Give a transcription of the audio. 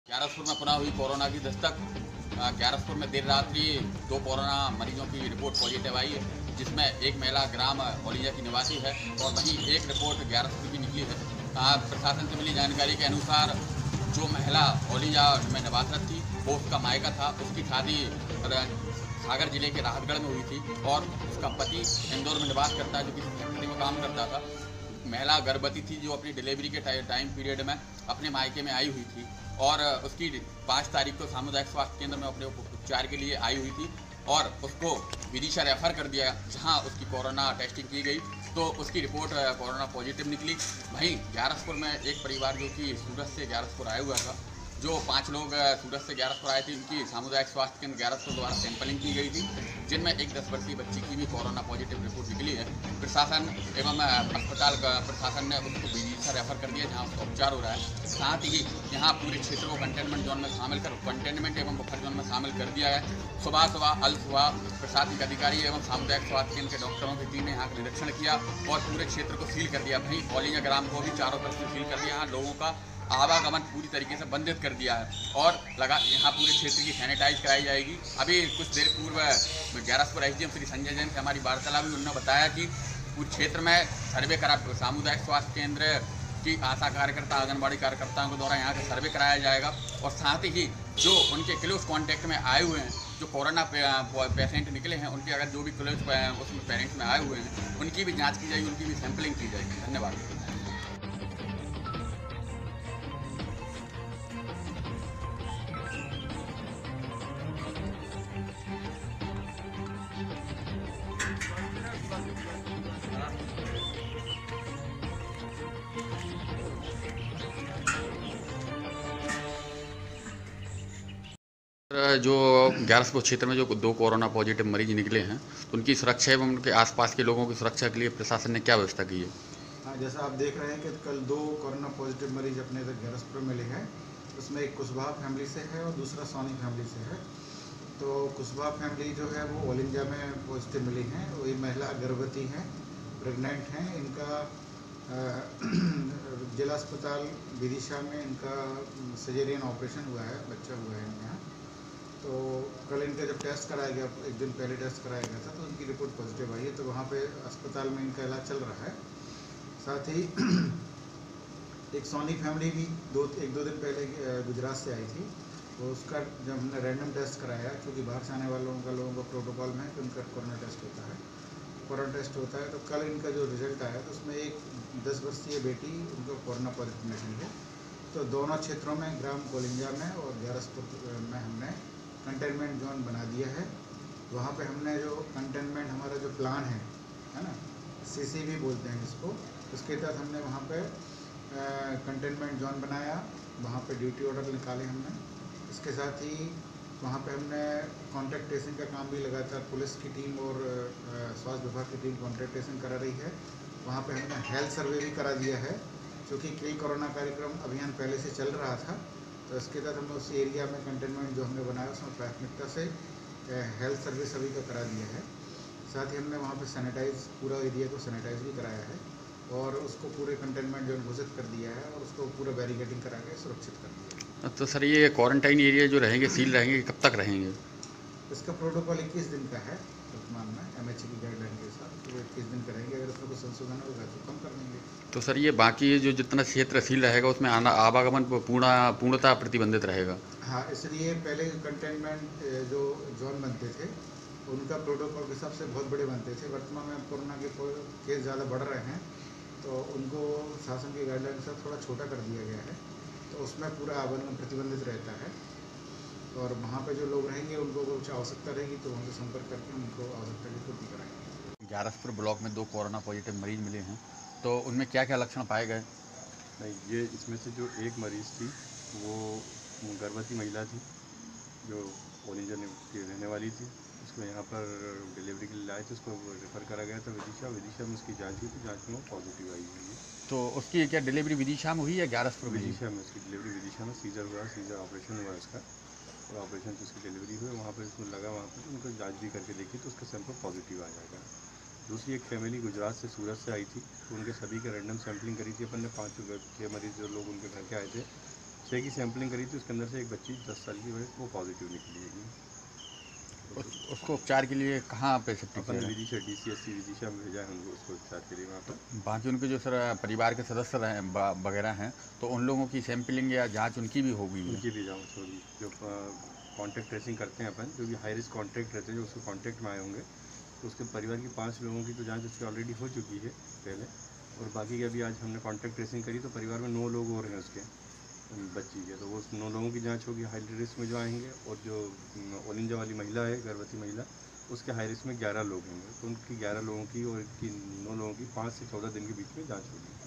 ग्यारसपुर में पुनः हुई कोरोना की दस्तक। ग्यारसपुर में देर रात्रि 2 कोरोना मरीजों की रिपोर्ट पॉजिटिव आई है, जिसमें एक महिला ग्राम ओलिया की निवासी है और वहीं एक रिपोर्ट ग्यारसपुर की निकली है। प्रशासन से मिली जानकारी के अनुसार जो महिला ओलिया में निवासरत थी वो उसका मायका था। उसकी शादी सागर जिले के राहतगढ़ में हुई थी और उसका पति इंदौर में निवास करता है, जो किसी फैक्ट्री में काम करता था। महिला गर्भवती थी जो अपनी डिलीवरी के टाइम पीरियड में अपने मायके में आई हुई थी और उसकी 5 तारीख को सामुदायिक स्वास्थ्य केंद्र में अपने उपचार के लिए आई हुई थी और उसको विदिशा रेफर कर दिया, जहां उसकी कोरोना टेस्टिंग की गई तो उसकी रिपोर्ट कोरोना पॉजिटिव निकली। वहीं ग्यारसपुर में एक परिवार जो कि सूरत से ग्यारसपुर आया हुआ था, जो 5 लोग सूरत से ग्यारसपुर आए थे, उनकी सामुदायिक स्वास्थ्य केंद्र ग्यारसपुर द्वारा सैंपलिंग की गई थी, जिनमें एक 10 वर्षीय बच्ची की भी कोरोना पॉजिटिव रिपोर्ट निकली है। प्रशासन एवं अस्पताल प्रशासन ने उसको विदिशा रेफर कर दिया, जहां उसका उपचार हो रहा है। साथ ही यहाँ पूरे क्षेत्र को कंटेनमेंट जोन में शामिल कर कंटेनमेंट एवं बफर जोन में शामिल कर दिया है। सुबह अल सुबह प्रशासनिक अधिकारी एवं सामुदायिक स्वास्थ्य केंद्र के डॉक्टरों की टीम ने यहाँ का निरीक्षण किया और पूरे क्षेत्र को सील कर दिया। वहीं ओलिया ग्राम को भी चारों तरफ से सील कर दिया। यहाँ लोगों का आवागमन पूरी तरीके से बंधित कर दिया है और यहाँ पूरे क्षेत्र की सैनिटाइज कराई जाएगी। अभी कुछ देर पूर्व ग्यारसपुर एसडीएम श्री संजय जैन से हमारी वार्तालाप हुई। उन्होंने बताया कि पूरे क्षेत्र में सर्वे करा, सामुदायिक स्वास्थ्य केंद्र की आशा कार्यकर्ता, आंगनबाड़ी कार्यकर्ताओं के द्वारा यहाँ का सर्वे कराया जाएगा और साथ ही जो उनके क्लोज कॉन्टैक्ट में आए हुए हैं, जो कोरोना पेशेंट निकले हैं, उनके अगर जो भी क्लोज उसमें पेरेंट्स में आए हुए हैं, उनकी भी जाँच की जाएगी, उनकी भी सैंपलिंग की जाएगी। धन्यवाद। जो ग्यारसपुर क्षेत्र में जो 2 कोरोना पॉजिटिव मरीज निकले हैं, तो उनकी सुरक्षा एवं उनके आसपास के लोगों की सुरक्षा के लिए प्रशासन ने क्या व्यवस्था की है? हाँ, जैसा आप देख रहे हैं कि कल 2 कोरोना पॉजिटिव मरीज अपने इधर ग्यारसपुर मिले हैं। उसमें एक कुशवाहा फैमिली से है और दूसरा सोनी फैमिली से है। तो कुशवाहा फैमिली जो है वो ऑल इंडिया में पॉजिटिव मिली हैं। वही महिला गर्भवती हैं, प्रेग्नेंट हैं। इनका जिला अस्पताल विदिशा में इनका सर्जरियन ऑपरेशन हुआ है, बच्चा हुआ है इनके यहाँ। तो कल इनका जब टेस्ट कराया गया, एक दिन पहले टेस्ट कराया गया था, तो उनकी रिपोर्ट पॉजिटिव आई है। तो वहाँ पे अस्पताल में इनका इलाज चल रहा है। साथ ही एक सोनी फैमिली भी एक दो दिन पहले गुजरात से आई थी। तो उसका जब हमने रैंडम टेस्ट कराया, क्योंकि बाहर से आने लोगों का प्रोटोकॉल में है कि उनका कोरोना टेस्ट होता है, तो कल इनका जो रिजल्ट आया तो उसमें एक 10 वर्षीय बेटी उनको कोरोना पॉजिटिव निकली है। तो दोनों क्षेत्रों में, ग्राम कोलिंजा में और ग्यारसपुर में हमने कंटेनमेंट जोन बना दिया है। वहाँ पे हमने जो कंटेनमेंट हमारा जो प्लान है ना, सीसी भी बोलते हैं जिसको, उसके तहत हमने वहाँ पे कंटेनमेंट जोन बनाया। वहाँ पे ड्यूटी ऑर्डर निकाले हमने। इसके साथ ही वहाँ पे हमने कॉन्टैक्ट ट्रेसिंग का काम भी लगातार पुलिस की टीम और स्वास्थ्य विभाग की टीम कॉन्टैक्ट ट्रेसिंग करा रही है। वहाँ पे हमने हेल्थ सर्वे भी करा दिया है, क्योंकि कई कोरोना कार्यक्रम अभियान पहले से चल रहा था। तो इसके तहत हमने उस एरिया में कंटेनमेंट जो हमने बनाया उसमें प्राथमिकता से हेल्थ सर्वे सभी का करा दिया है। साथ ही हमने वहाँ पे सैनिटाइज, पूरा एरिया को सैनिटाइज भी कराया है और उसको पूरे कंटेनमेंट जोन घोषित कर दिया है और उसको पूरा बैरिकेडिंग करा के सुरक्षित कर दिया है। तो सर, ये क्वारंटाइन एरिया जो रहेंगे, सील रहेंगे, कब तक रहेंगे? इसका प्रोटोकॉल 21 दिन का है वर्तमान में, एमएचए की गाइडलाइन के साथ। तो वो 21 दिन करेंगे, अगर उसमें कुछ संशोधन होगा तो कम कर देंगे। तो सर, ये बाकी जो जितना क्षेत्र सील रहेगा उसमें आवागमन पूर्णतः प्रतिबंधित रहेगा? हाँ, इसलिए पहले कंटेनमेंट जो जोन बनते थे उनका प्रोटोकॉल के हिसाब से बहुत बड़े बनते थे। वर्तमान में कोरोना के केस ज़्यादा बढ़ रहे हैं, तो उनको शासन की गाइडलाइन से थोड़ा छोटा कर दिया गया है। तो उसमें पूरा आवागमन प्रतिबंधित रहता है और वहाँ पे जो लोग रहेंगे उनको कुछ आवश्यकता रहेगी तो उनसे संपर्क करके उनको आवश्यकता की पूर्ति कराएंगे। ग्यारसपुर ब्लॉक में 2 कोरोना पॉजिटिव मरीज मिले हैं, तो उनमें क्या क्या लक्षण पाए गए? नहीं, ये इसमें से जो एक मरीज़ थी वो गर्भवती महिला थी, जो ऑल इंडिया की रहने वाली थी। उसको यहाँ पर डिलीवरी के लिए लाए थे, उसको रेफ़र करा गया था विदिशा में उसकी जांच हुई, तो जांच में वो पॉजिटिव आई है। तो उसकी क्या डिलीवरी विदिशा में हुई या ग्यारसपुर? विदिशा में उसकी डिलीवरी, विदिशा में सीजर हुआ, सीजर ऑपरेशन हुआ उसका, और ऑपरेशन से उसकी डिलीवरी हुई। वहाँ पर उसमें लगा, वहाँ पर उनको जाँच भी करके देखी तो उसका सैंपल पॉजिटिव आ जाएगा। दूसरी एक फैमिली गुजरात से, सूरत से आई थी, तो उनके सभी के रैंडम सैम्पलिंग करी थी अपन ने। 5 6 मरीज जो लोग उनके घर के आए थे, 6 की सैम्पलिंग करी थी, उसके अंदर से एक बच्ची 10 साल की वो पॉजिटिव निकली है। उसको उपचार के लिए कहाँ पे शिफ्ट अपन किया है? विदिशा DCSC विदिशा में भेजा है उनको उसको उपचार के लिए वहाँ पर। बाकी उनके जो सर परिवार के सदस्य रहे वगैरह हैं, तो उन लोगों की सैंपलिंग या जांच उनकी भी होगी? उनकी भी जाँच होगी। जो कॉन्टैक्ट ट्रेसिंग करते हैं अपन, जो भी हाई रिस्क कॉन्टैक्ट रहते हैं, जो उसके कॉन्टैक्ट में आए होंगे, तो उसके परिवार की 5 लोगों की तो जांच उसकी ऑलरेडी हो चुकी है पहले, और बाकी की अभी आज हमने कॉन्टैक्ट ट्रेसिंग करी तो परिवार में 9 लोग और हैं उसके बच्ची के, तो वो 9 लोगों की जांच होगी हाई रिस्क में जो आएंगे, और जो ओलिंजा वाली महिला है, गर्भवती महिला, उसके हाई रिस्क में 11 लोग होंगे, तो उनकी 11 लोगों की और इनकी 9 लोगों की 5 से 14 दिन के बीच में जाँच होगी।